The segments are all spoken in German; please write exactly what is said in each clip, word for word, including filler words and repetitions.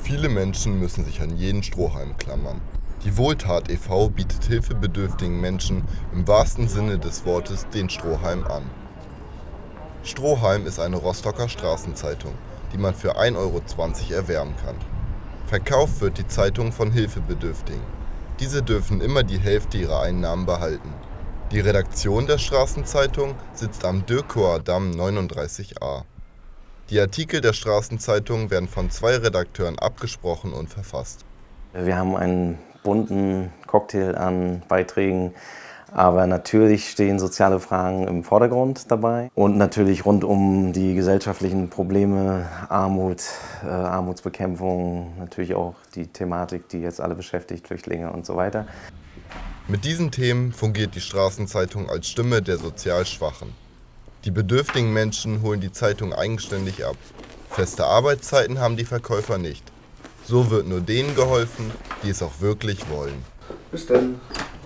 Viele Menschen müssen sich an jeden Strohhalm klammern. Die Wohltat e V bietet hilfebedürftigen Menschen im wahrsten Sinne des Wortes den Strohhalm an. Strohhalm ist eine Rostocker Straßenzeitung, die man für ein Euro zwanzig erwerben kann. Verkauft wird die Zeitung von Hilfebedürftigen. Diese dürfen immer die Hälfte ihrer Einnahmen behalten. Die Redaktion der Straßenzeitung sitzt am Dürkower Damm neununddreißig a. Die Artikel der Straßenzeitung werden von zwei Redakteuren abgesprochen und verfasst. Wir haben einen bunten Cocktail an Beiträgen, aber natürlich stehen soziale Fragen im Vordergrund dabei. Und natürlich rund um die gesellschaftlichen Probleme, Armut, äh, Armutsbekämpfung, natürlich auch die Thematik, die jetzt alle beschäftigt, Flüchtlinge und so weiter. Mit diesen Themen fungiert die Straßenzeitung als Stimme der sozial Schwachen. Die bedürftigen Menschen holen die Zeitung eigenständig ab. Feste Arbeitszeiten haben die Verkäufer nicht. So wird nur denen geholfen, die es auch wirklich wollen. Bis dann.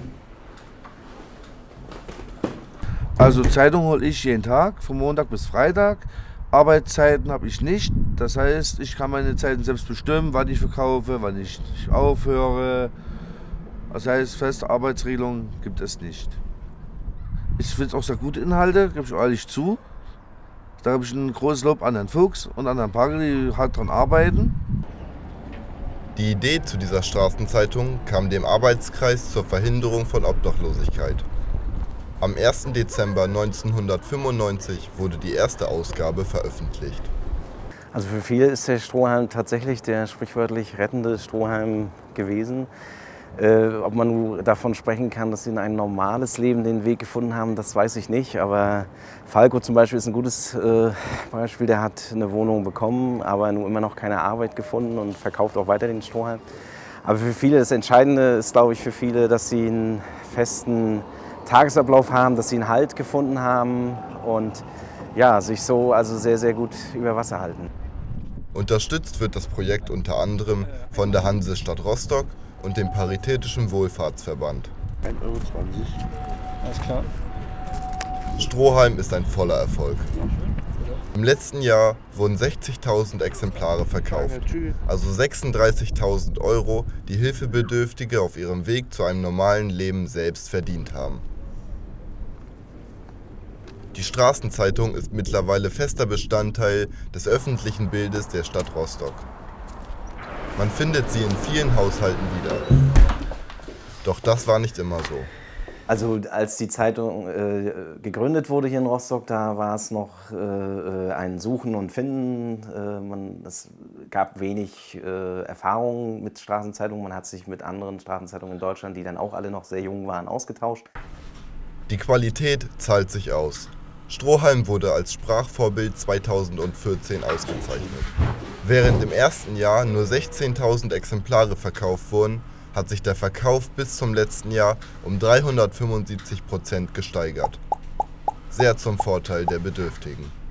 Also Zeitung hole ich jeden Tag, von Montag bis Freitag. Arbeitszeiten habe ich nicht. Das heißt, ich kann meine Zeiten selbst bestimmen, wann ich verkaufe, wann ich aufhöre. Das heißt, feste Arbeitsregelungen gibt es nicht. Ich finde es auch sehr gute Inhalte, gebe ich ehrlich zu. Da habe ich ein großes Lob an Herrn Fuchs und an Herrn Pagel, die hart daran arbeiten. Die Idee zu dieser Straßenzeitung kam dem Arbeitskreis zur Verhinderung von Obdachlosigkeit. Am ersten Dezember neunzehnhundertfünfundneunzig wurde die erste Ausgabe veröffentlicht. Also für viele ist der Strohhalm tatsächlich der sprichwörtlich rettende Strohhalm gewesen. Äh, ob man nun davon sprechen kann, dass sie in ein normales Leben den Weg gefunden haben, das weiß ich nicht. Aber Falco zum Beispiel ist ein gutes äh, Beispiel. Der hat eine Wohnung bekommen, aber nun immer noch keine Arbeit gefunden und verkauft auch weiter den Strohhalm. Aber für viele, das Entscheidende ist, glaube ich, für viele, dass sie einen festen Tagesablauf haben, dass sie einen Halt gefunden haben und ja, sich so also sehr, sehr gut über Wasser halten. Unterstützt wird das Projekt unter anderem von der Hansestadt Rostock und dem Paritätischen Wohlfahrtsverband. ein Euro zwanzig. Alles klar. Strohhalm ist ein voller Erfolg. Im letzten Jahr wurden sechzigtausend Exemplare verkauft, also sechsunddreißigtausend Euro, die Hilfebedürftige auf ihrem Weg zu einem normalen Leben selbst verdient haben. Die Straßenzeitung ist mittlerweile fester Bestandteil des öffentlichen Bildes der Stadt Rostock. Man findet sie in vielen Haushalten wieder. Doch das war nicht immer so. Also als die Zeitung äh, gegründet wurde hier in Rostock, da war es noch äh, ein Suchen und Finden. Äh, man, es gab wenig äh, Erfahrung mit Straßenzeitungen. Man hat sich mit anderen Straßenzeitungen in Deutschland, die dann auch alle noch sehr jung waren, ausgetauscht. Die Qualität zahlt sich aus. Strohhalm wurde als Sprachvorbild zweitausendvierzehn ausgezeichnet. Während im ersten Jahr nur sechzehntausend Exemplare verkauft wurden, hat sich der Verkauf bis zum letzten Jahr um dreihundertfünfundsiebzig Prozent gesteigert. Sehr zum Vorteil der Bedürftigen.